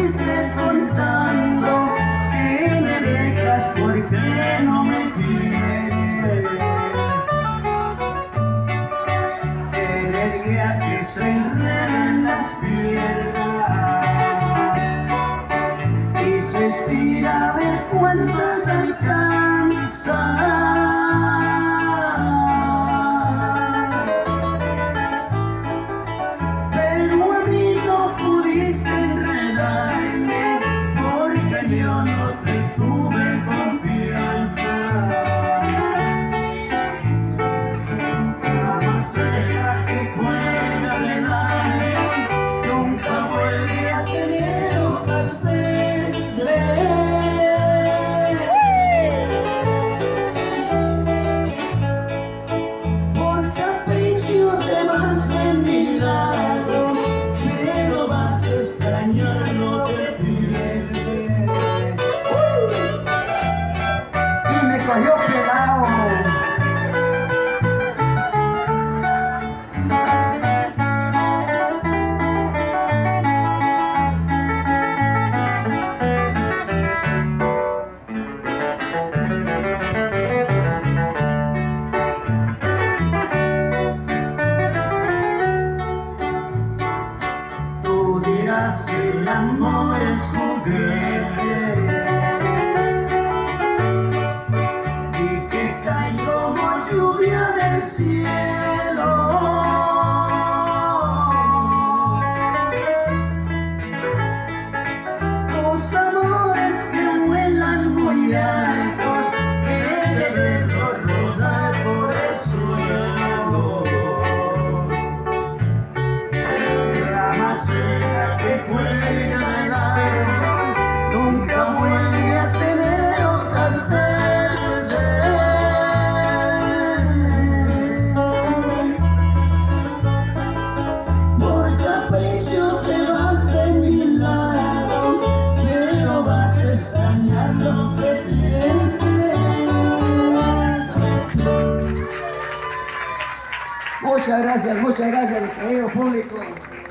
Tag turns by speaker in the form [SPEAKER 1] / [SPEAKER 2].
[SPEAKER 1] dices contando que me dejas porque no me quieres. Eres guía que se enreda en las piernas y se estira a ver cuántas alcanza. Yo no te tuve confianza. Rama seca que cuelga le dan, nunca vuelve a tener hojas verdes. Por capricho te vas de mi lado, pero vas a extrañar lo que pierdes. Cogió pelado. Tú dirás que el amor es juguete lluvia del cielo. Tus amores que vuelan muy altos, que de verlos rodar por el suelo. Rama seca que cuelga del árbol, nunca vuelve a tener hojas verdes. Te vas de mi lado, pero vas a extrañar lo que pierdes. Muchas gracias, querido público.